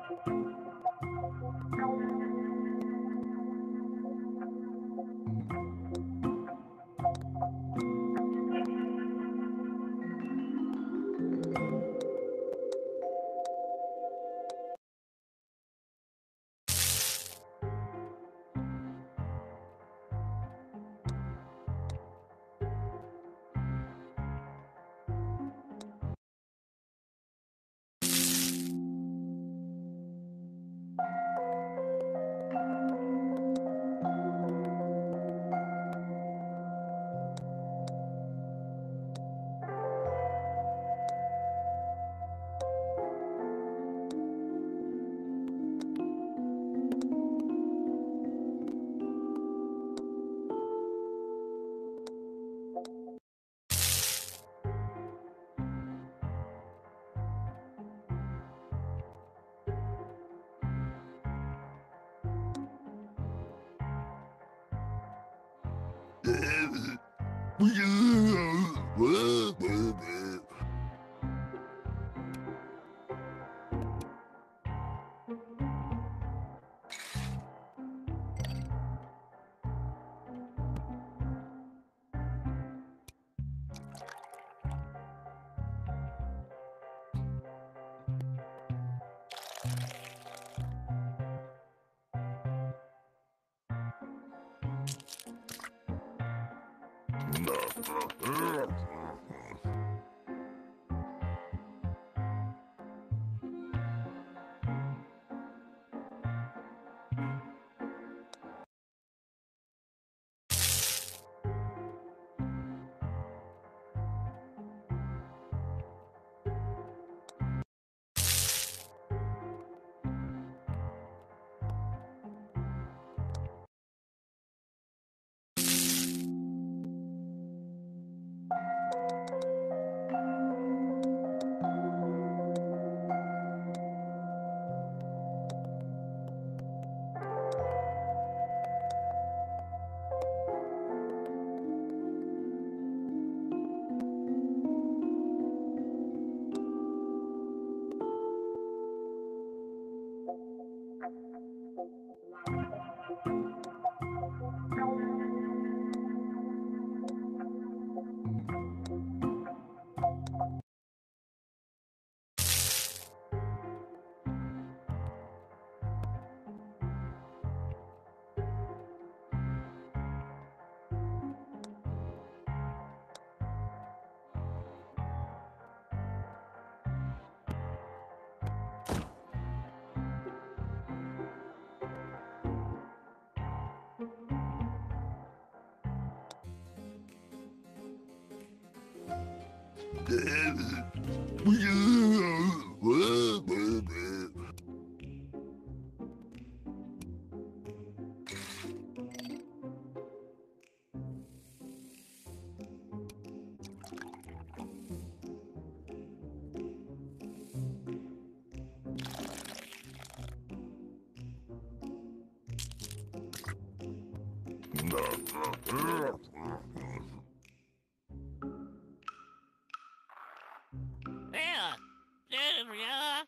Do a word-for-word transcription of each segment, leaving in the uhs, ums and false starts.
Yeah, there we are.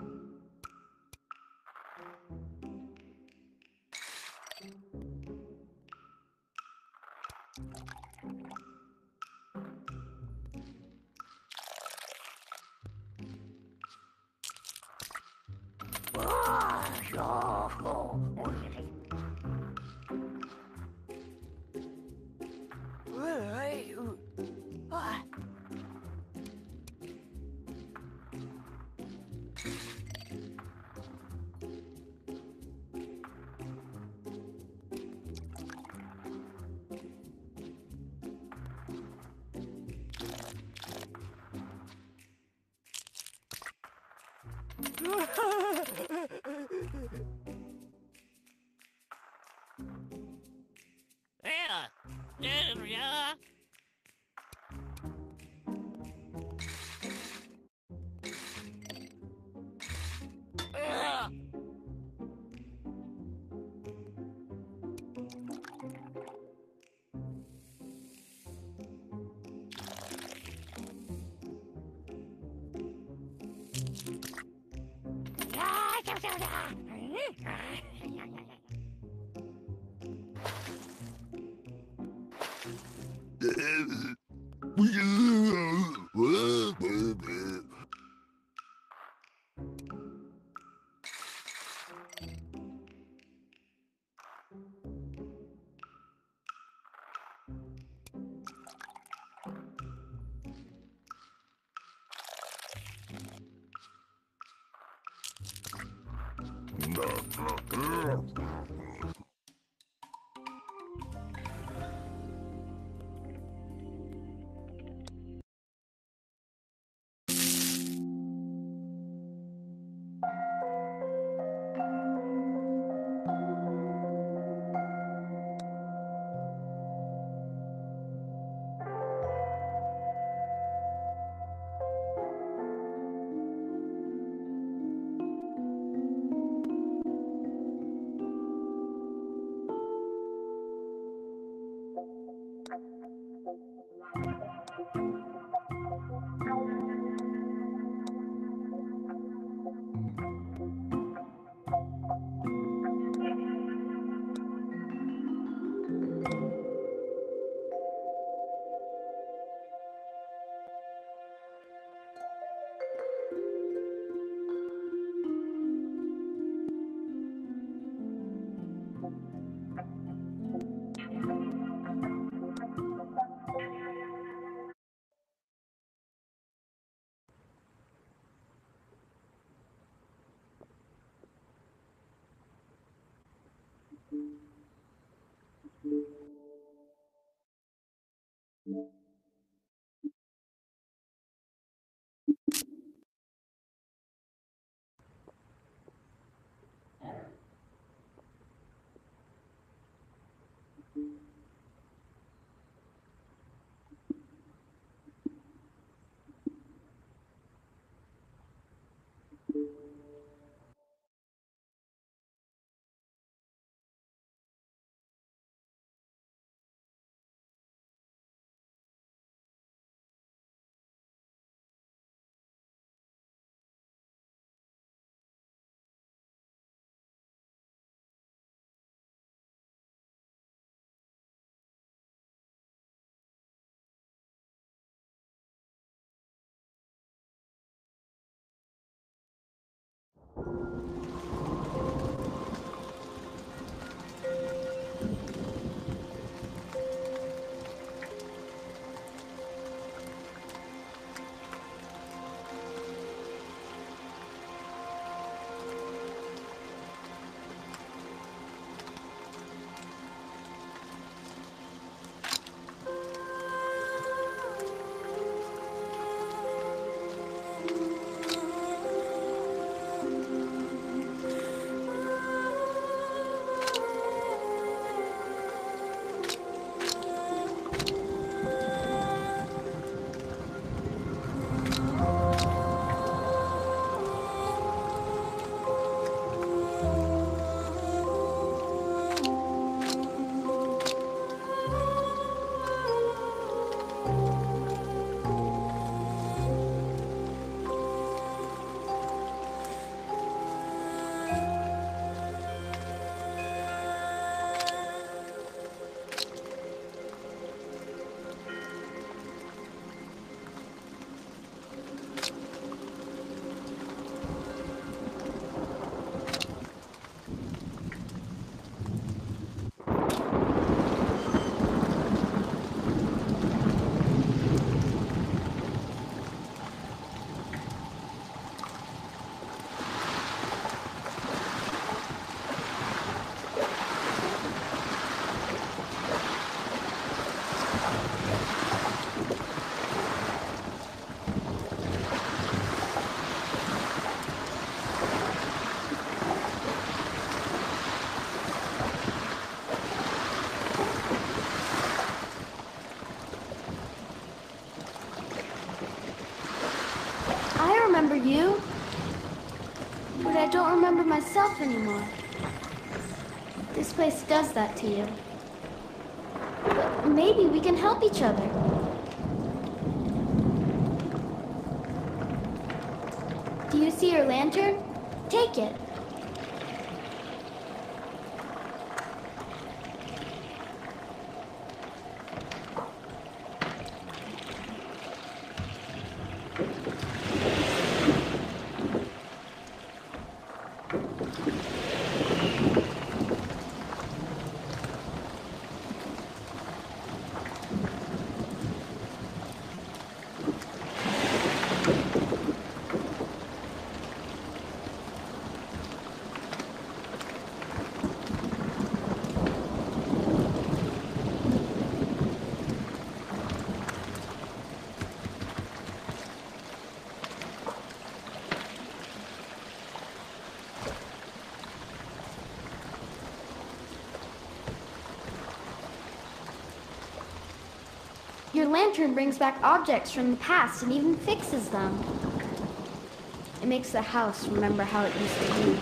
Yeah, there we are. Yeah. Yeah, remember you, but I don't remember myself anymore. This place does that to you. But maybe we can help each other. Do you see your lantern? Take it. Your lantern brings back objects from the past and even fixes them. It makes the house remember how it used to be.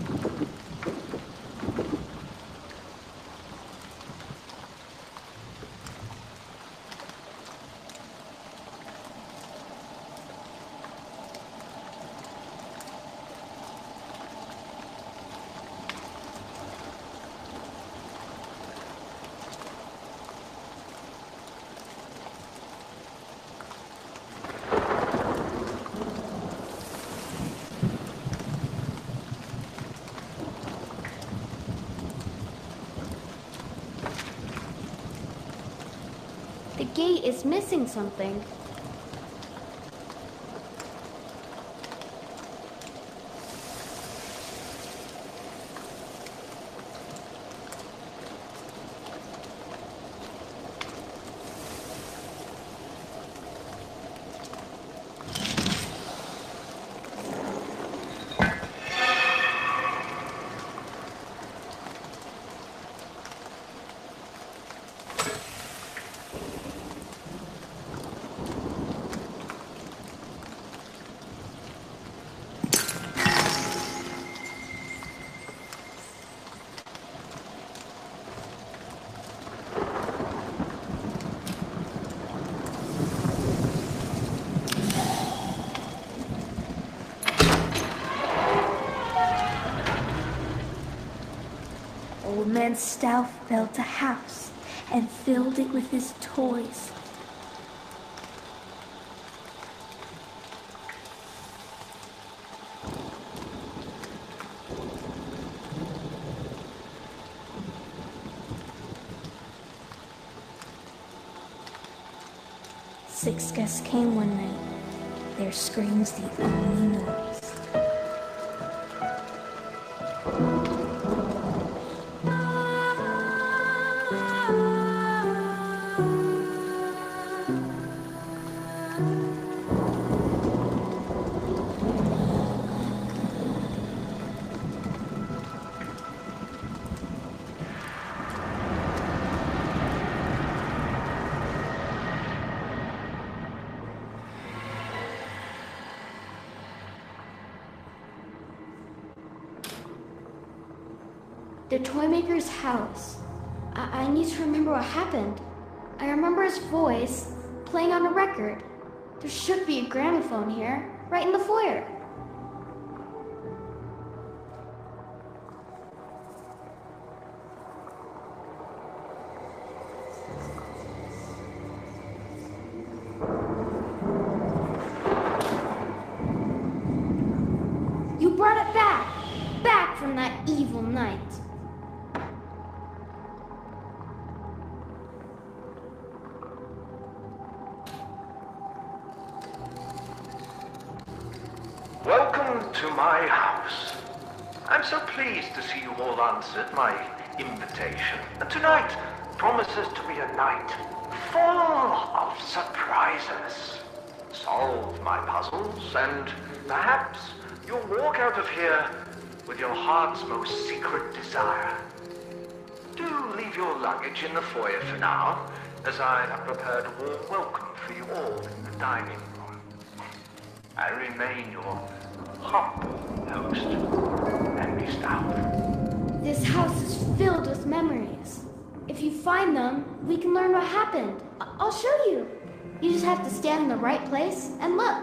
The gate is missing something. Old man Stauff built a house and filled it with his toys. Six guests came one night. Their screams the only noise. The Toymaker's house. I, I need to remember what happened. I remember his voice playing on a record. There should be a gramophone here, right in the foyer. You brought it back! Back from that evil night. Welcome to my house. I'm so pleased to see you all answered my invitation. And tonight promises to be a night full of surprises. Solve my puzzles and perhaps you'll walk out of here with your heart's most secret desire. Do leave your luggage in the foyer for now, as I have prepared a warm welcome for you all in the dining room. I remain your humble host, Henry Stauff. This house is filled with memories. If you find them, we can learn what happened. I- I'll show you. You just have to stand in the right place and look.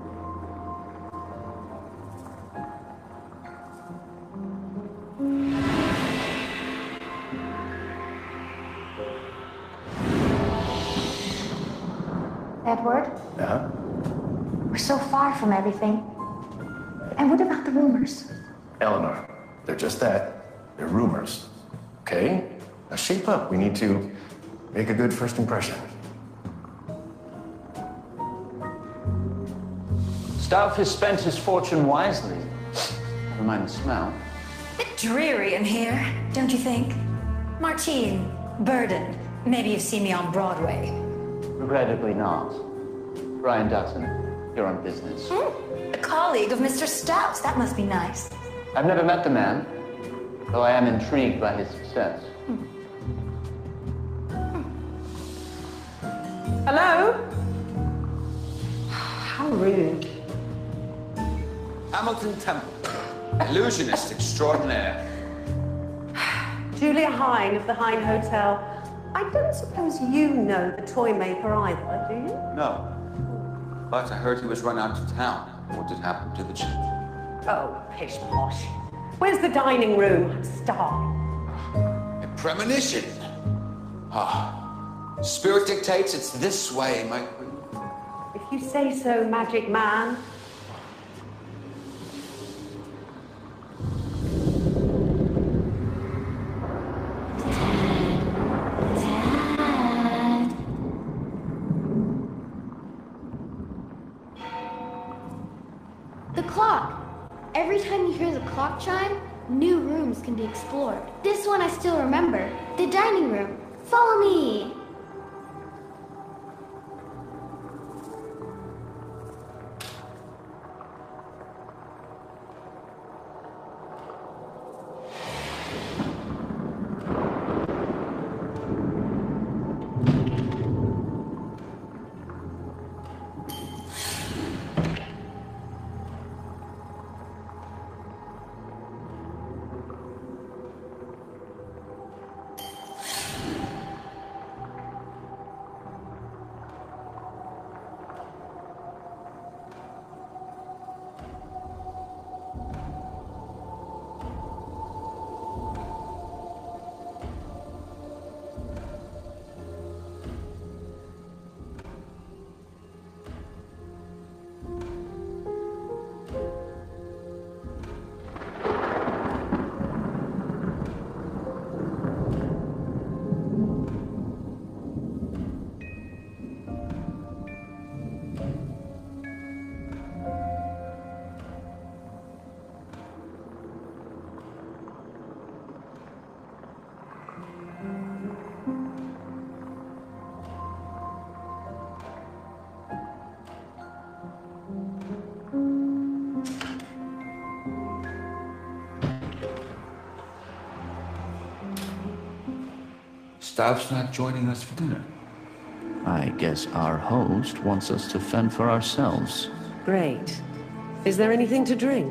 Edward, Yeah? we're so far from everything. And what about the rumors? Eleanor, they're just that. They're rumors. Okay? Now shape up. We need to make a good first impression. Stauff has spent his fortune wisely. Never mind the smell. Bit dreary in here, don't you think? Martine, Burden, maybe you've seen me on Broadway. Regrettably not. Brian Dutton, you're on business. Hmm? A colleague of Mister Stauff's, that must be nice. I've never met the man, though I am intrigued by his success. Hmm. Hmm. Hello? How rude. Hamilton Temple, illusionist extraordinaire. Julia Hine of the Hine Hotel. I don't suppose you know the toy maker either, do you? No. But I heard he was run out of town. What did happen to the chip? Oh, pish posh. Where's the dining room? I'm starving. A premonition. Ah. Spirit dictates it's this way, my queen. If you say so, magic man. The clock. Every time you hear the clock chime, new rooms can be explored. This one I still remember. The dining room. Follow me. Staff's not joining us for dinner. I guess our host wants us to fend for ourselves. Great. Is there anything to drink?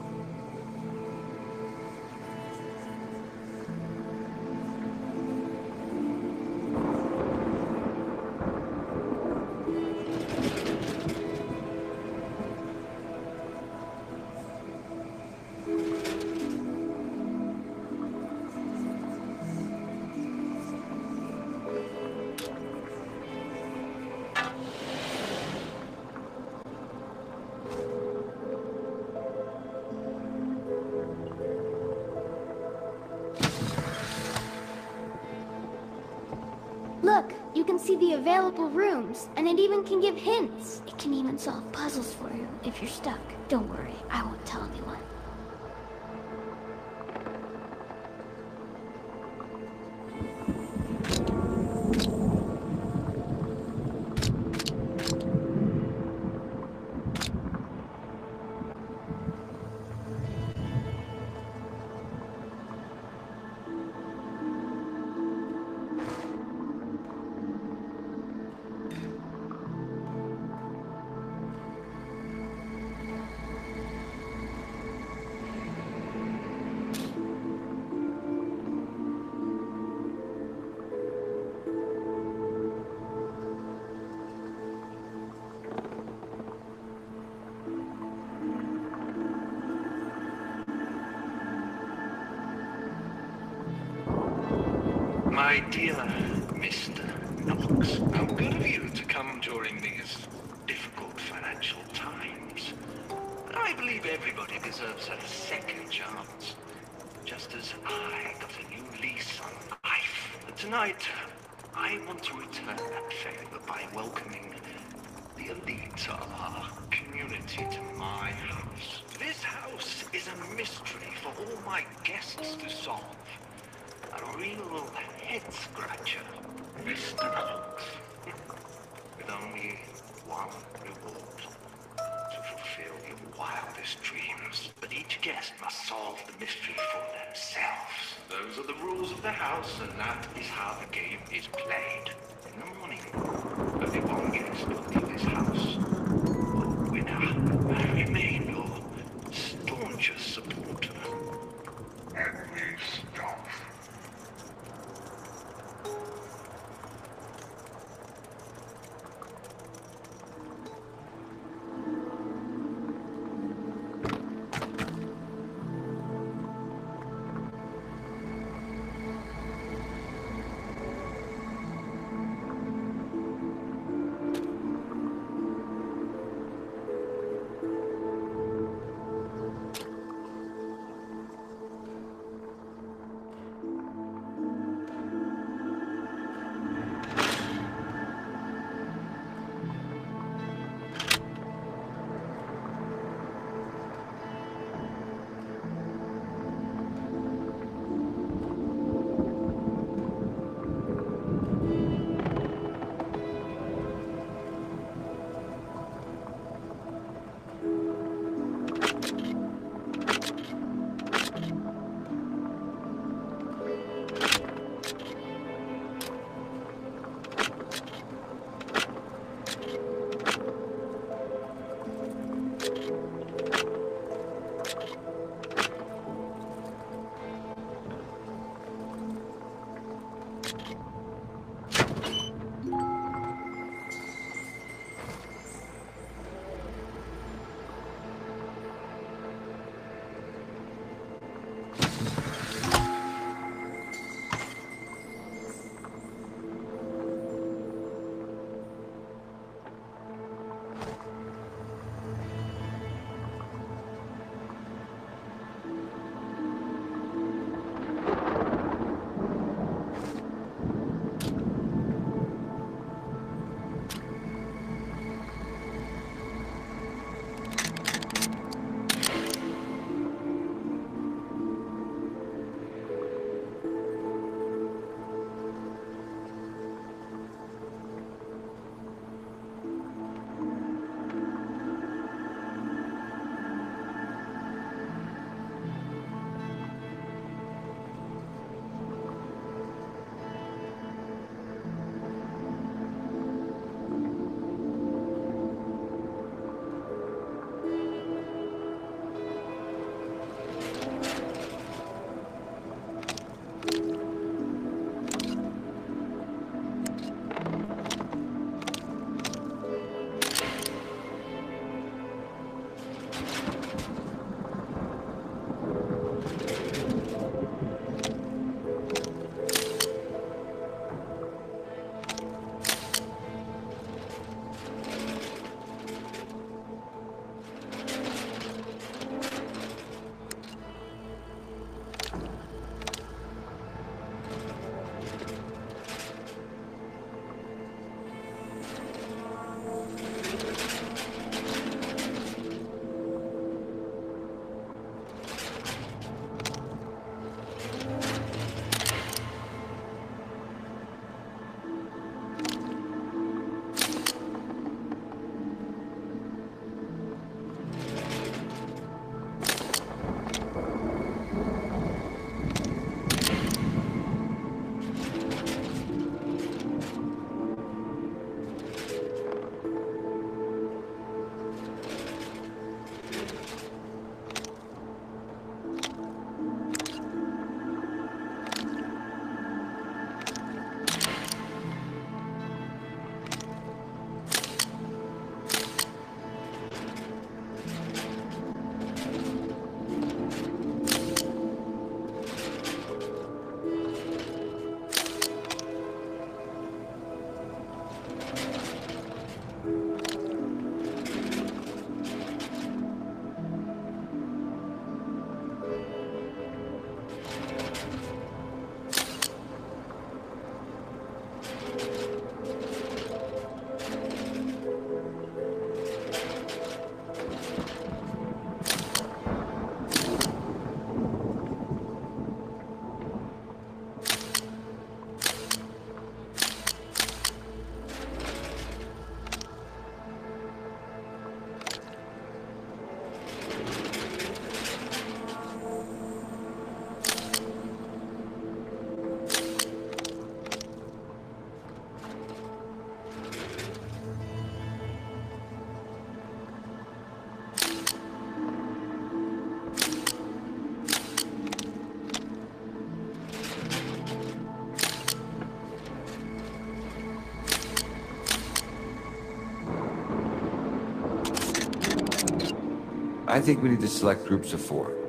Look, you can see the available rooms, and it even can give hints. It can even solve puzzles for you if you're stuck. Don't worry, I won't tell anyone. My dear Mister Knox, how good of you to come during these difficult financial times. I believe everybody deserves a second chance, just as I got a new lease on life. But tonight, I want to return that favor by welcoming the elite of our community to my house. This house is a mystery for all my guests to solve. A real head-scratcher, Mister Knox. With only one reward. To fulfill your wildest dreams. But each guest must solve the mystery for themselves. Those are the rules of the house, and that is how the game is played. In the morning, a the longest in this house. But winner, I remain your staunchest supporter. Henry Staff. I think we need to select groups of four.